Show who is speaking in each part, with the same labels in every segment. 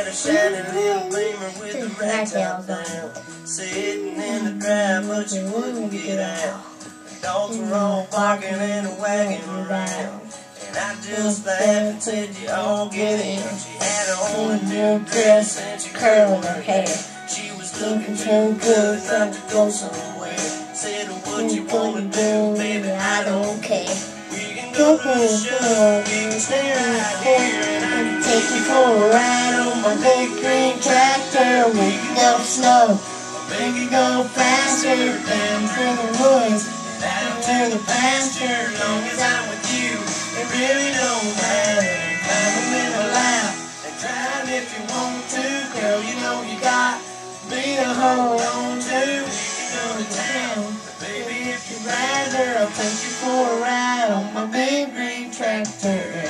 Speaker 1: a shiny little beamer with the red top down. Sitting in the drive, but you wouldn't get out. Dogs were all barking and a wagging around. And I just laughed and said, you all get in. She had on a new dress and she curled her hair. She was looking too good not to go somewhere. Said, what you wanna do, baby, I don't care. We can go to the show, we can stay right here, and I can take you for a ride on my big green tractor. We can go slow, we can go faster, down through the woods, down to the pasture. As long as I'm with you, it really don't matter. Climb them in a lap and drive if you want to. Girl, you know you got me to hold on to. We can go to town, but baby, if you'd rather, I'll take you for a ride on my big green tractor.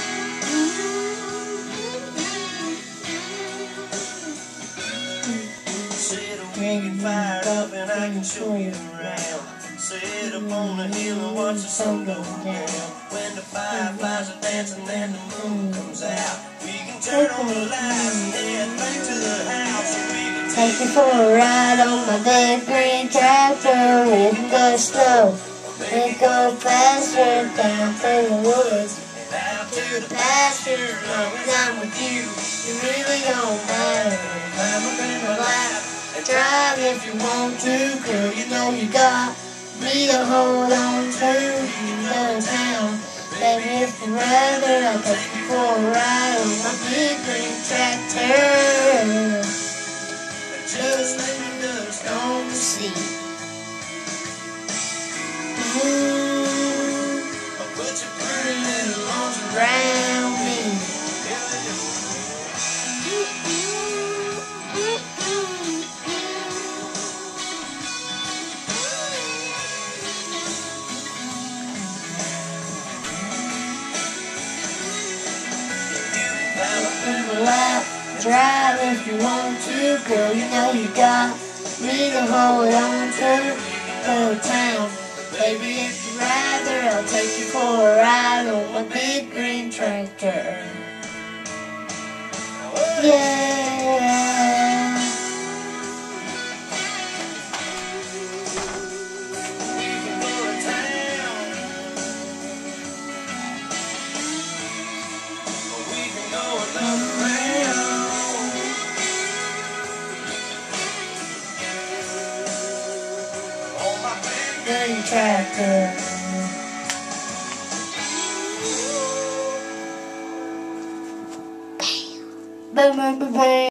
Speaker 1: Said we can fire up and I can show you around. Sit up on the hill and watch the sun go down. When the fireflies are dancing and the moon comes out, we can turn on the lights and head back to the house. So we can take you for a ride on my big green tractor. We can go slow, we can go faster, down through the woods and out to the pasture. As long as I'm with you, it really don't matter. Climb up in my lap and drive if you want to. Girl, you know you got me to hold on to. You go to town, baby, if you'd rather, I'll take you for a ride on my big green tractor. Just let me dust on the sea. I'll put your pretty little arms around me. Drive if you want to, girl, you know you got me to hold on to. Go to town, baby, if you'd rather, I'll take you for a ride on my big green tractor. Yeah. Green tractor. Bam. Bam, bam, bam, bam.